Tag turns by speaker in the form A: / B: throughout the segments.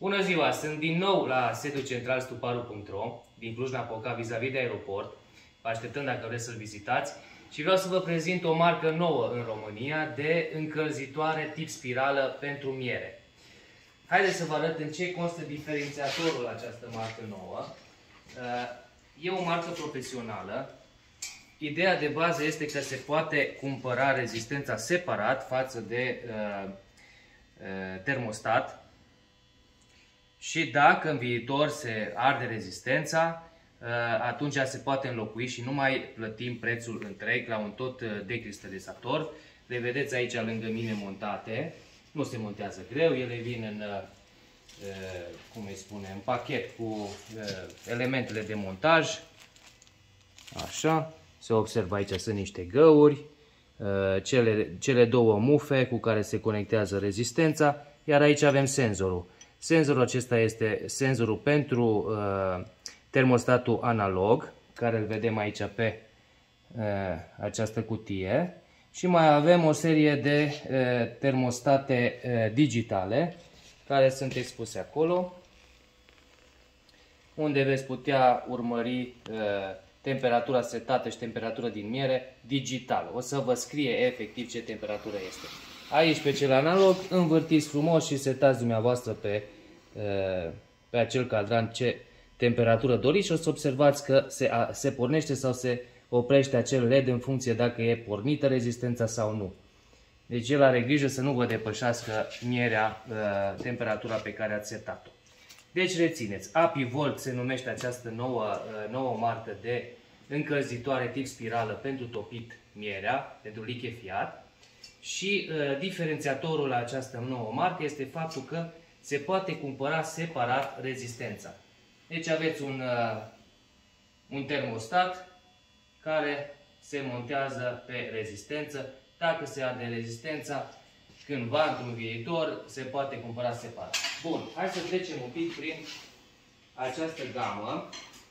A: Bună ziua! Sunt din nou la sediul central stuparu.ro din Cluj-Napoca, vis-a-vis de aeroport. Vă așteptăm dacă vreți să-l vizitați. Și vreau să vă prezint o marcă nouă în România de încălzitoare tip spirală pentru miere. Haideți să vă arăt în ce constă diferențiatorul această marcă nouă. E o marcă profesională. Ideea de bază este că se poate cumpăra rezistența separat față de termostat. Și dacă în viitor se arde rezistența, atunci se poate înlocui și nu mai plătim prețul întreg la un tot decristalizator. Le vedeți aici lângă mine montate. Nu se montează greu, ele vin în, în pachet cu elementele de montaj. Așa, se observă aici sunt niște găuri, cele două mufe cu care se conectează rezistența, iar aici avem senzorul. Senzorul acesta este senzorul pentru termostatul analog, care îl vedem aici pe această cutie. Și mai avem o serie de termostate digitale, care sunt expuse acolo, unde veți putea urmări temperatura setată și temperatura din miere digital. O să vă scrie efectiv ce temperatură este. Aici pe cel analog învârtiți frumos și setați dumneavoastră pe acel cadran ce temperatură doriți și o să observați că se pornește sau se oprește acel LED în funcție dacă e pornită rezistența sau nu. Deci el are grijă să nu vă depășească mierea temperatura pe care ați setat-o. Deci rețineți, ApiVolt se numește această nouă marcă de încălzitoare tip spirală pentru topit mierea, pentru lichefiat. Și diferențiatorul la această nouă marcă este faptul că se poate cumpăra separat rezistența. Deci aveți un termostat care se montează pe rezistență. Dacă se arde rezistența, cândva, într-un viitor, se poate cumpăra separat. Bun, hai să trecem un pic prin această gamă,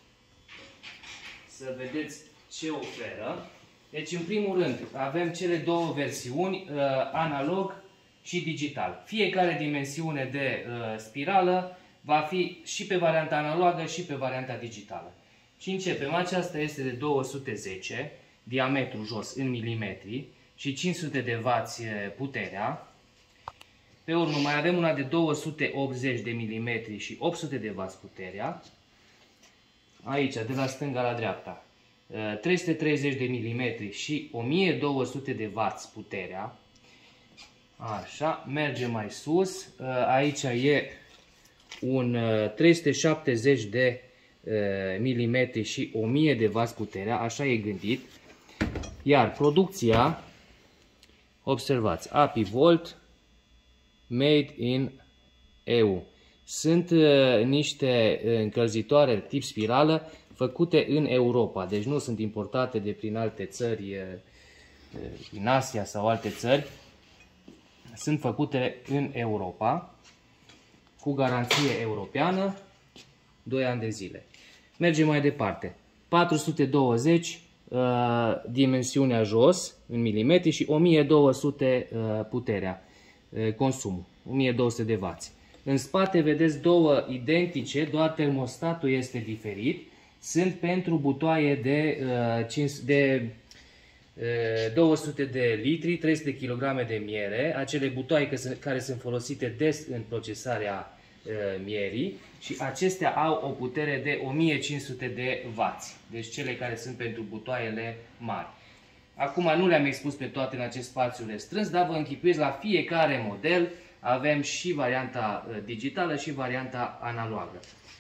A: să vedeți ce oferă. Deci, în primul rând, avem cele două versiuni, analog și digital. Fiecare dimensiune de spirală va fi și pe varianta analogă și pe varianta digitală. Și începem. Aceasta este de 210, diametru jos în milimetri și 500 de W puterea. Pe urmă mai avem una de 280 de milimetri și 800 de W puterea. Aici, de la stânga la dreapta. 330 de milimetri și 1200 de W puterea. Așa, merge mai sus. Aici e un 370 de milimetri și 1000 de W puterea. Așa e gândit. Iar producția, observați, ApiVolt Made in EU. Sunt niște încălzitoare tip spirală făcute în Europa, deci nu sunt importate de prin alte țări, din Asia sau alte țări. Sunt făcute în Europa, cu garanție europeană, 2 ani de zile. Mergem mai departe. 420 dimensiunea jos, în milimetri, și 1200 puterea, consumul, 1200 de W. În spate vedeți două identice, doar termostatul este diferit. Sunt pentru butoaie de 200 de litri, 300 kg de miere, acele butoaie care sunt folosite des în procesarea mierii, și acestea au o putere de 1500 de W, deci cele care sunt pentru butoaiele mari. Acum nu le-am expus pe toate în acest spațiu restrâns, dar vă închipuiți, la fiecare model avem și varianta digitală și varianta analogă.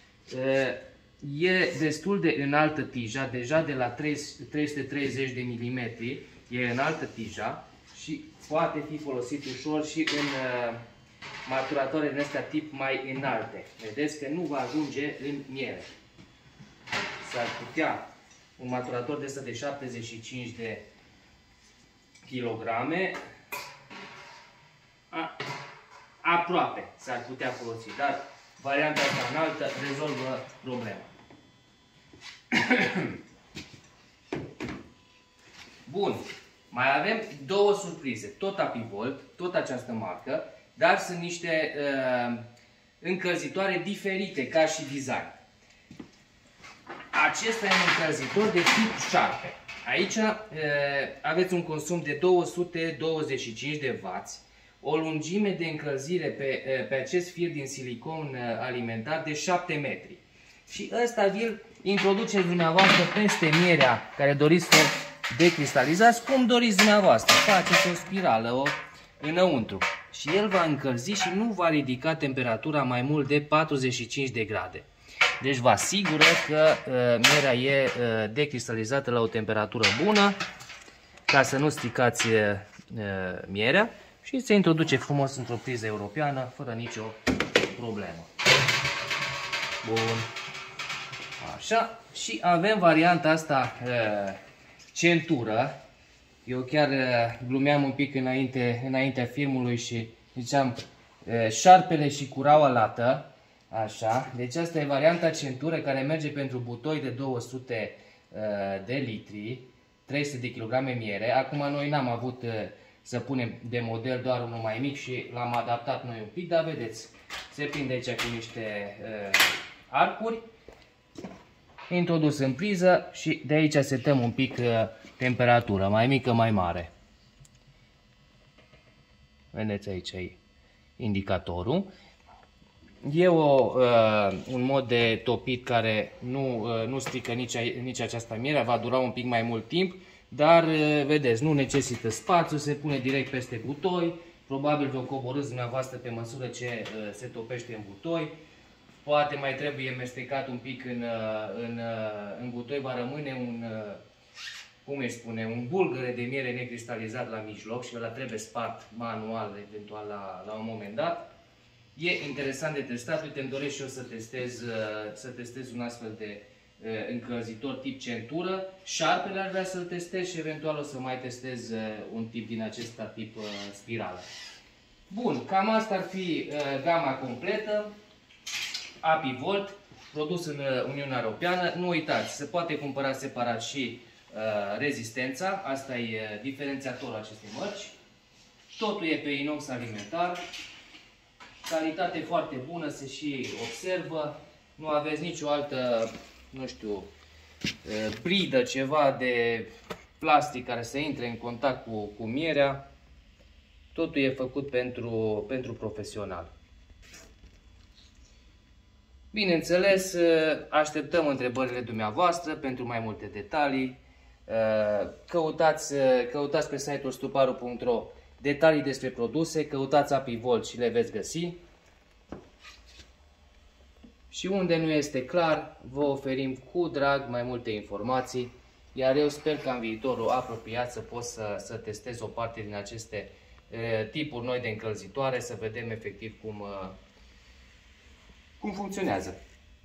A: E destul de înaltă tija, deja de la 330 de milimetri e înaltă tija și poate fi folosit ușor și în maturatoare din astea tip mai înalte. Vedeți că nu va ajunge în miere. S-ar putea un maturator de ăsta de 75 de kilograme, aproape s-ar putea folosi, dar varianta asta înaltă rezolvă problema. Bun, mai avem două surprize, tot ApiVolt, tot această marcă, dar sunt niște încălzitoare diferite ca și design. Acesta e un încălzitor de tip șarpe. Aici aveți un consum de 225 de W, o lungime de încălzire pe acest fir din silicon alimentar de 7 metri. Și ăsta vi-l introduceți dumneavoastră peste mierea care doriți să decristalizați, cum doriți dumneavoastră. Faceți o spirală înăuntru și el va încălzi și nu va ridica temperatura mai mult de 45 de grade. Deci vă asigură că mierea e decristalizată la o temperatură bună, ca să nu stricați mierea, și se introduce frumos într-o priză europeană, fără nicio problemă. Bun. Așa. Și avem varianta asta centură. Eu chiar glumeam un pic înaintea filmului și ziceam șarpele și curaua lată. Așa, deci asta e varianta centură care merge pentru butoi de 200 de litri, 300 de kg miere. Acum noi n-am avut să punem de model doar unul mai mic și l-am adaptat noi un pic, dar vedeți, se prinde aici cu niște arcuri, introdus în priză și de aici setăm un pic temperatura, mai mică, mai mare. Vedeți aici indicatorul. E un mod de topit care nu strică nici această miere, va dura un pic mai mult timp, dar vedeți, nu necesită spațiu, se pune direct peste butoi, probabil vă coborâți dumneavoastră pe măsură ce se topește în butoi, poate mai trebuie mestecat un pic în butoi, va rămâne un bulgăre de miere necristalizat la mijloc și ăla trebuie spart manual, eventual la un moment dat. E interesant de testat, uite, îmi doresc și eu să testez un astfel de încălzitor tip centură. Șarpele ar vrea să-l testez și eventual o să mai testez un tip din acesta tip spirală. Bun, cam asta ar fi gama completă. Apivolt, produs în Uniunea Europeană. Nu uitați, se poate cumpăra separat și rezistența, asta e diferențiatorul acestei mărci. Totul e pe inox alimentar. Calitate foarte bună, se și observă, nu aveți nicio altă, nu știu, bridă, ceva de plastic care să intre în contact cu mierea. Totul e făcut pentru profesional. Bineînțeles, așteptăm întrebările dumneavoastră pentru mai multe detalii. Căutați pe site-ul stuparu.ro detalii despre produse, căutați Apivolt și le veți găsi. Și unde nu este clar, vă oferim cu drag mai multe informații, iar eu sper că în viitorul apropiat să pot să testez o parte din aceste tipuri noi de încălzitoare, să vedem efectiv cum funcționează.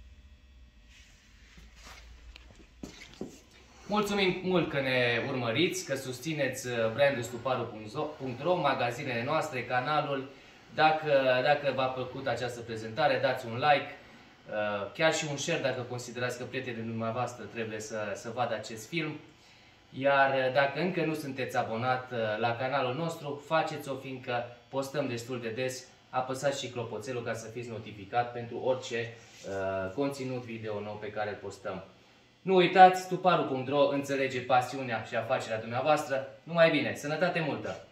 A: Mulțumim mult că ne urmăriți, că susțineți brandul stuparu.ro, magazinele noastre, canalul. Dacă v-a plăcut această prezentare, dați un like, chiar și un share dacă considerați că prietenii dumneavoastră trebuie să vadă acest film. Iar dacă încă nu sunteți abonat la canalul nostru, faceți-o, fiindcă postăm destul de des. Apăsați și clopoțelul ca să fiți notificat pentru orice conținut video nou pe care îl postăm. Nu uitați, stuparu.ro înțelege pasiunea și afacerea dumneavoastră. Numai bine, sănătate multă!